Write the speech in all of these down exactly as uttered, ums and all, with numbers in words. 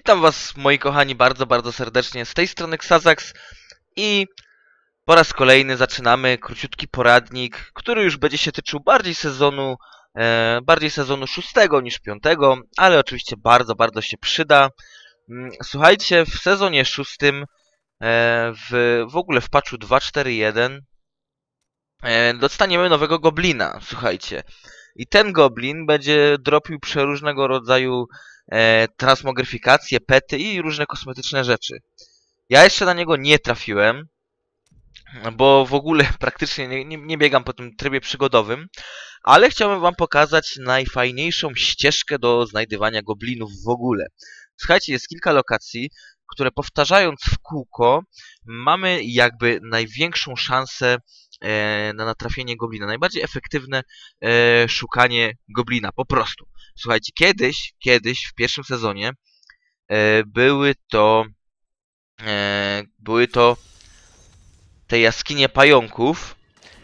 Witam was, moi kochani, bardzo, bardzo serdecznie. Z tej strony Xazax i po raz kolejny zaczynamy króciutki poradnik, który już będzie się tyczył bardziej sezonu, e, bardziej sezonu szóstego niż piątego, ale oczywiście bardzo, bardzo się przyda. Słuchajcie, w sezonie szóstym, e, w, w ogóle w patchu dwa cztery jeden e, dostaniemy nowego goblina, słuchajcie. I ten goblin będzie dropił przeróżnego rodzaju e, transmogryfikacje, pety i różne kosmetyczne rzeczy. Ja jeszcze na niego nie trafiłem, bo w ogóle praktycznie nie, nie, nie biegam po tym trybie przygodowym, ale chciałbym wam pokazać najfajniejszą ścieżkę do znajdywania goblinów w ogóle. Słuchajcie, jest kilka lokacji, które powtarzając w kółko mamy jakby największą szansę e, na natrafienie goblina. Najbardziej efektywne e, szukanie goblina, po prostu. Słuchajcie, kiedyś, kiedyś w pierwszym sezonie e, były to e, były to te jaskinie pająków,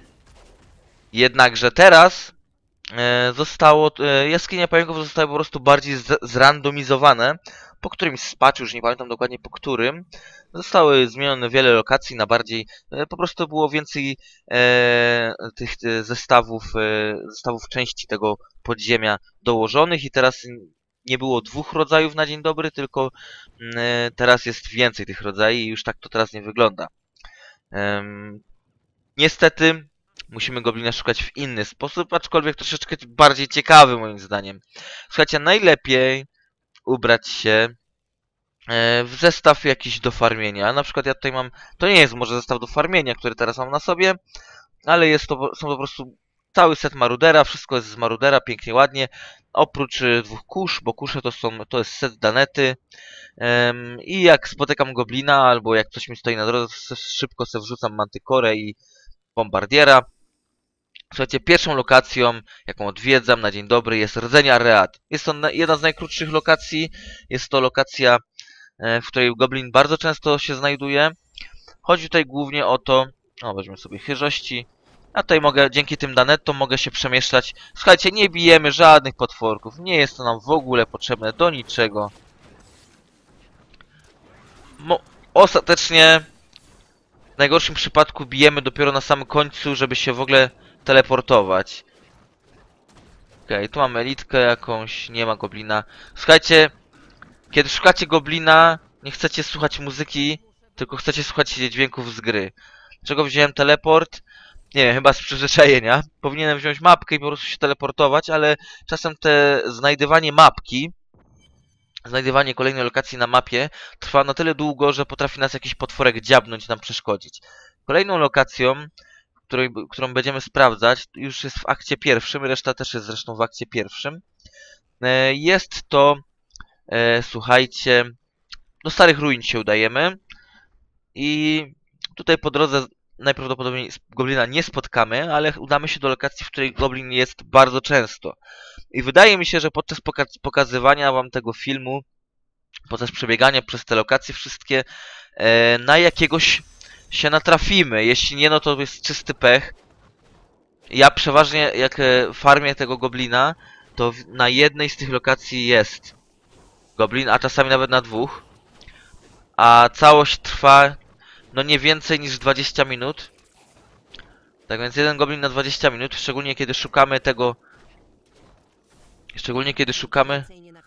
jednakże teraz e, zostało, e, jaskinie pająków zostały po prostu bardziej z, zrandomizowane. Po którymś z patchu, już nie pamiętam dokładnie po którym, zostały zmienione wiele lokacji na bardziej, e, po prostu było więcej e, tych e, zestawów, e, zestawów części tego podziemia dołożonych i teraz nie było dwóch rodzajów na dzień dobry, tylko e, teraz jest więcej tych rodzajów i już tak to teraz nie wygląda. E, niestety musimy goblina szukać w inny sposób, aczkolwiek troszeczkę bardziej ciekawy moim zdaniem. Słuchajcie, najlepiej ubrać się w zestaw jakiś do farmienia. Na przykład ja tutaj mam, to nie jest może zestaw do farmienia, który teraz mam na sobie, ale jest to, są to po prostu cały set marudera, wszystko jest z marudera, pięknie, ładnie, oprócz dwóch kusz, bo kusze to są, to jest set danety. Um, i jak spotykam goblina, albo jak coś mi stoi na drodze, szybko sobie wrzucam mantykorę i bombardiera. Słuchajcie, pierwszą lokacją, jaką odwiedzam na dzień dobry, jest rdzeń Areat. Jest to jedna z najkrótszych lokacji. Jest to lokacja, w której goblin bardzo często się znajduje. Chodzi tutaj głównie o to, o, weźmy sobie chyżości. A tutaj mogę, dzięki tym danetom mogę się przemieszczać. Słuchajcie, nie bijemy żadnych potworków. Nie jest to nam w ogóle potrzebne do niczego. Mo ostatecznie w najgorszym przypadku bijemy dopiero na samym końcu, żeby się w ogóle teleportować. Okej, okay, tu mamy elitkę jakąś, nie ma goblina. Słuchajcie, kiedy szukacie goblina, nie chcecie słuchać muzyki, tylko chcecie słuchać dźwięków z gry. Dlaczego wziąłem teleport? Nie wiem, chyba z przyzwyczajenia. Powinienem wziąć mapkę i po prostu się teleportować, ale czasem te znajdywanie mapki, znajdywanie kolejnej lokacji na mapie trwa na tyle długo, że potrafi nas jakiś potworek dziabnąć, nam przeszkodzić. Kolejną lokacją, której, którą będziemy sprawdzać, już jest w akcie pierwszym, reszta też jest zresztą w akcie pierwszym. Jest to, e, słuchajcie, do Starych Ruin się udajemy i tutaj po drodze najprawdopodobniej goblina nie spotkamy, ale udamy się do lokacji, w której goblin jest bardzo często. I wydaje mi się, że podczas pokazywania wam tego filmu, podczas przebiegania przez te lokacje wszystkie, e, na jakiegoś się natrafimy. Jeśli nie, no to jest czysty pech. Ja przeważnie, jak farmię tego goblina, to na jednej z tych lokacji jest goblin, a czasami nawet na dwóch. A całość trwa, no nie więcej niż dwadzieścia minut. Tak więc jeden goblin na dwadzieścia minut, szczególnie kiedy szukamy tego... Szczególnie kiedy szukamy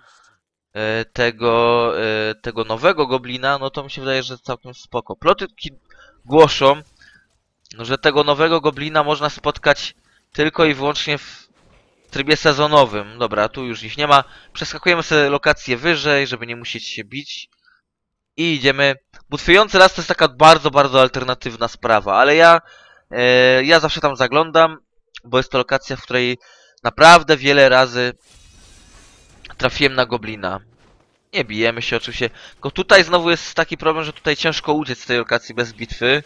e, tego, e, tego nowego goblina, no to mi się wydaje, że całkiem spoko. Plotki głoszą, że tego nowego goblina można spotkać tylko i wyłącznie w trybie sezonowym. Dobra, tu już ich nie ma. Przeskakujemy sobie lokację wyżej, żeby nie musieć się bić. I idziemy. Butwiejący las to jest taka bardzo, bardzo alternatywna sprawa, ale ja, e, ja zawsze tam zaglądam, bo jest to lokacja, w której naprawdę wiele razy trafiłem na goblina. Nie bijemy się oczywiście. Tylko tutaj znowu jest taki problem, że tutaj ciężko uciec z tej lokacji bez bitwy.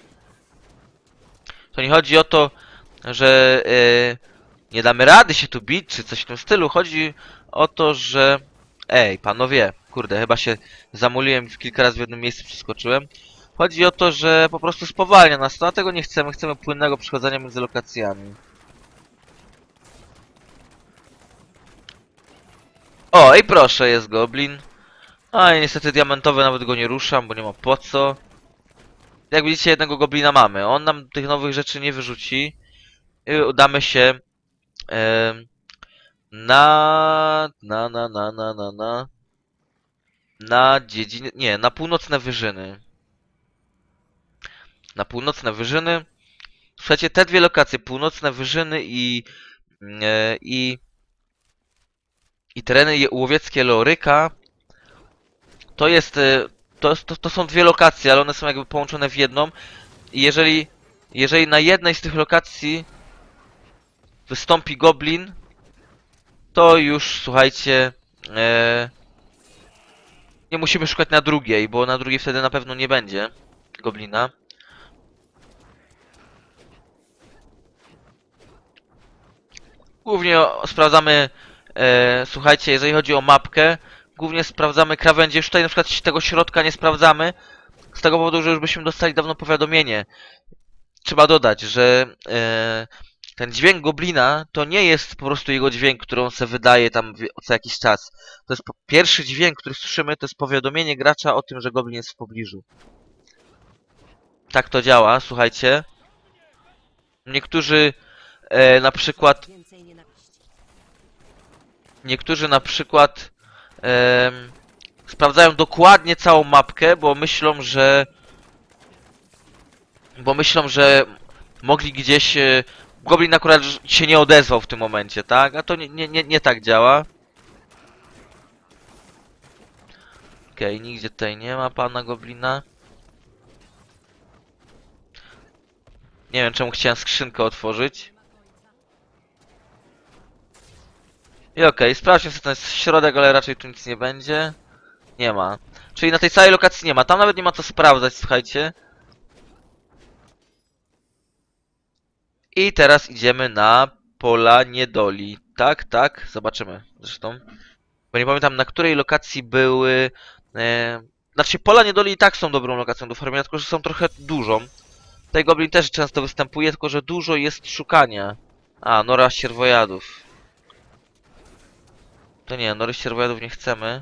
To nie chodzi o to, że e, nie damy rady się tu bić, czy coś w tym stylu. Chodzi o to, że... Ej, panowie, kurde, chyba się zamuliłem, w kilka razy w jednym miejscu przeskoczyłem. Chodzi o to, że po prostu spowalnia nas, no a tego nie chcemy. Chcemy płynnego przechodzenia między lokacjami. O, i proszę, jest goblin. A i niestety diamentowy nawet go nie ruszam, bo nie ma po co. Jak widzicie, jednego goblina mamy. On nam tych nowych rzeczy nie wyrzuci. I udamy się e, na, na, na, na, na, na, na, na dziedziny, nie, na północne wyżyny. Na północne wyżyny. Słuchajcie, te dwie lokacje, północne wyżyny i, e, i, i tereny łowieckie Leoryka, to jest, e, to, to, to są dwie lokacje, ale one są jakby połączone w jedną. I jeżeli, jeżeli na jednej z tych lokacji wystąpi goblin, to już, słuchajcie, e, nie musimy szukać na drugiej, bo na drugiej wtedy na pewno nie będzie goblina. Głównie sprawdzamy, e, słuchajcie, jeżeli chodzi o mapkę, głównie sprawdzamy krawędzie. Już tutaj na przykład tego środka nie sprawdzamy, z tego powodu, że już byśmy dostali dawno powiadomienie. Trzeba dodać, że e, ten dźwięk goblina to nie jest po prostu jego dźwięk, który on se wydaje tam co jakiś czas. To jest pierwszy dźwięk, który słyszymy, to jest powiadomienie gracza o tym, że goblin jest w pobliżu. Tak to działa, słuchajcie. Niektórzy e, na przykład Niektórzy na przykład e, sprawdzają dokładnie całą mapkę, bo myślą, że bo myślą, że mogli gdzieś e, goblin akurat się nie odezwał w tym momencie, tak? A to nie, nie, nie, nie tak działa. Okej, okay, nigdzie tutaj nie ma pana goblina. Nie wiem, czemu chciałem skrzynkę otworzyć. I okej, okay, sprawdźmy sobie ten środek, ale raczej tu nic nie będzie. Nie ma. Czyli na tej całej lokacji nie ma. Tam nawet nie ma co sprawdzać, słuchajcie. I teraz idziemy na pola niedoli. Tak, tak, zobaczymy zresztą. Bo nie pamiętam, na której lokacji były... E, znaczy, pola niedoli i tak są dobrą lokacją do farmienia, tylko że są trochę dużą. Tutaj goblin też często występuje, tylko że dużo jest szukania. A, nora sierwojadów. To nie, nory sierwojadów nie chcemy.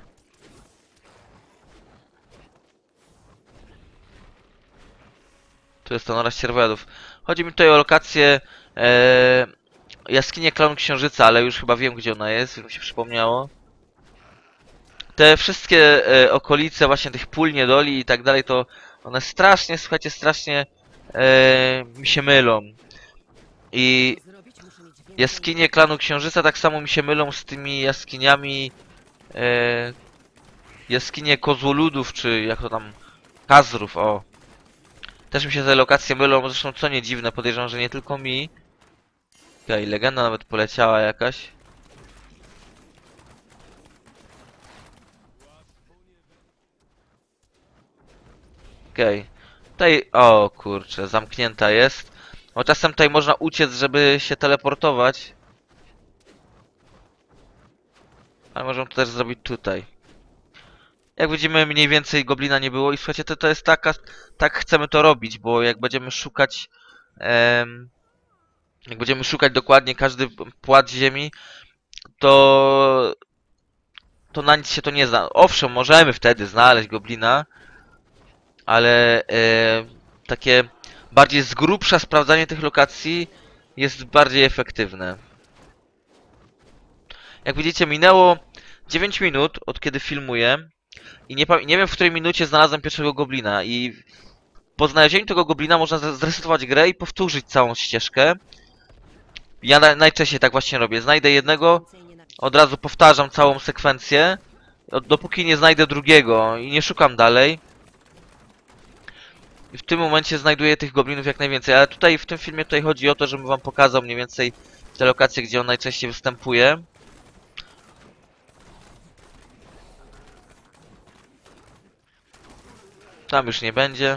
Tu jest to nora sierwojadów. Chodzi mi tutaj o lokację e, jaskinię Klanu Księżyca, ale już chyba wiem, gdzie ona jest, już mi się przypomniało. Te wszystkie e, okolice właśnie tych pól niedoli i tak dalej, to one strasznie, słuchajcie, strasznie e, mi się mylą. I jaskinie Klanu Księżyca tak samo mi się mylą z tymi jaskiniami e, jaskinie Kozłoludów, czy jak to tam Kazrów, o. Też mi się te lokacje mylą, zresztą co nie dziwne, podejrzewam, że nie tylko mi. Okej, okay, legenda nawet poleciała jakaś. Okej. Okay. Tutaj, o kurczę, zamknięta jest. Bo czasem tutaj można uciec, żeby się teleportować. Ale możemy to też zrobić tutaj. Jak widzimy, mniej więcej goblina nie było i słuchajcie, to, to jest taka... Tak chcemy to robić, bo jak będziemy szukać... Em, jak będziemy szukać dokładnie każdy płat ziemi, to... To na nic się to nie zna. Owszem, możemy wtedy znaleźć goblina, ale e, takie bardziej z grubsza sprawdzanie tych lokacji jest bardziej efektywne. Jak widzicie, minęło dziewięć minut od kiedy filmuję i nie, nie wiem, w której minucie znalazłem pierwszego goblina i po znalezieniu tego goblina można zresetować grę i powtórzyć całą ścieżkę. Ja na, najczęściej tak właśnie robię. Znajdę jednego, od razu powtarzam całą sekwencję, dopóki nie znajdę drugiego i nie szukam dalej. I w tym momencie znajduję tych goblinów jak najwięcej, ale tutaj w tym filmie tutaj chodzi o to, żebym wam pokazał mniej więcej te lokacje, gdzie on najczęściej występuje. Tam już nie będzie.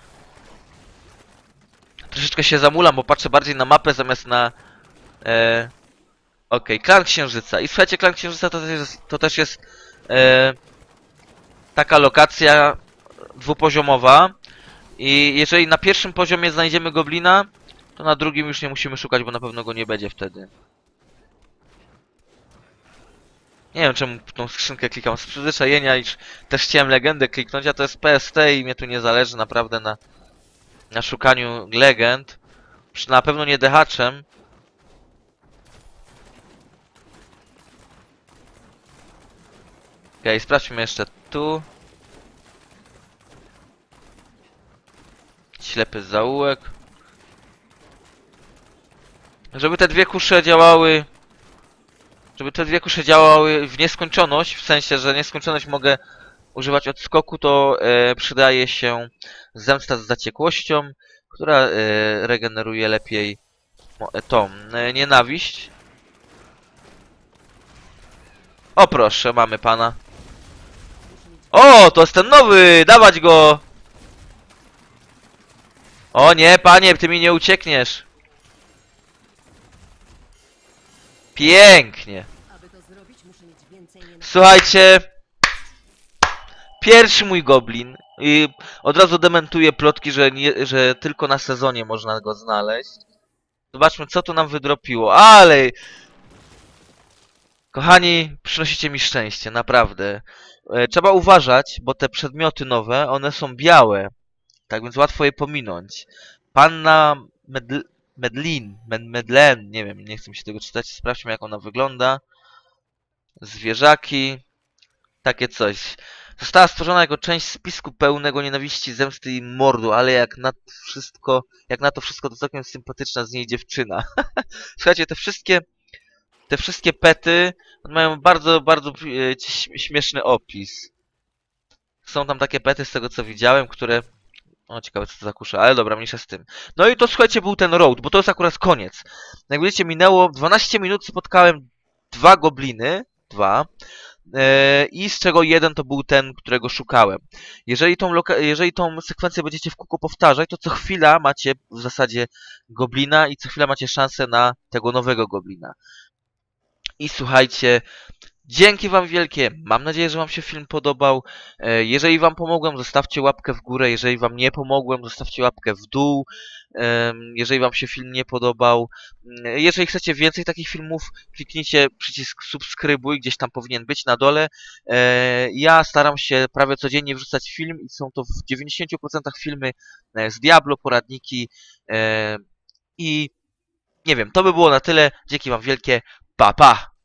Troszeczkę się zamulam, bo patrzę bardziej na mapę zamiast na... E... Okej, okay. Klan Księżyca. I słuchajcie, Klan Księżyca to też jest, to też jest e... taka lokacja dwupoziomowa. I jeżeli na pierwszym poziomie znajdziemy goblina, to na drugim już nie musimy szukać, bo na pewno go nie będzie wtedy. Nie wiem czemu tą skrzynkę klikam z przyzwyczajenia, iż też chciałem legendę kliknąć, a to jest P S T i mnie tu nie zależy naprawdę na, na szukaniu legend. Na pewno nie dehaczem. Okej, okay, sprawdźmy jeszcze tu. Ślepy zaułek. Żeby te dwie kusze działały... Żeby te dwie kusze działały w nieskończoność, w sensie, że nieskończoność mogę używać odskoku, to e, przydaje się zemsta z zaciekłością, która e, regeneruje lepiej tą e, nienawiść. O proszę, mamy pana. O, to jest ten nowy! Dawać go! O nie, panie, ty mi nie uciekniesz. Pięknie. Słuchajcie. Pierwszy mój goblin. I od razu dementuję plotki, że, nie, że tylko na sezonie można go znaleźć. Zobaczmy, co tu nam wydropiło. Ale... Kochani, przynosicie mi szczęście, naprawdę. E, trzeba uważać, bo te przedmioty nowe, one są białe. Tak więc łatwo je pominąć. Panna Medl Medlin, Med Medlen, nie wiem, nie chcę mi się tego czytać. Sprawdźmy, jak ona wygląda. Zwierzaki. Takie coś. Została stworzona jako część spisku pełnego nienawiści, zemsty i mordu, ale jak na wszystko, jak na to wszystko to całkiem sympatyczna z niej dziewczyna. Słuchajcie, te wszystkie te wszystkie pety mają bardzo, bardzo e, śmieszny opis. Są tam takie pety, z tego co widziałem, które... O, ciekawe co to za kusza, ale dobra, mniejsza z tym. No i to słuchajcie, był ten road, bo to jest akurat koniec. Jak widzicie, minęło dwanaście minut, spotkałem dwa gobliny, dwa, yy, i z czego jeden to był ten, którego szukałem. Jeżeli tą, jeżeli tą sekwencję będziecie w kółko powtarzać, to co chwila macie w zasadzie goblina i co chwila macie szansę na tego nowego goblina. I słuchajcie, dzięki wam wielkie, mam nadzieję, że wam się film podobał. Jeżeli wam pomogłem, zostawcie łapkę w górę. Jeżeli wam nie pomogłem, zostawcie łapkę w dół. Jeżeli wam się film nie podobał. Jeżeli chcecie więcej takich filmów, kliknijcie przycisk subskrybuj, gdzieś tam powinien być na dole. Ja staram się prawie codziennie wrzucać film i są to w dziewięćdziesięciu procentach filmy z Diablo, poradniki. I nie wiem, to by było na tyle. Dzięki wam wielkie, pa pa!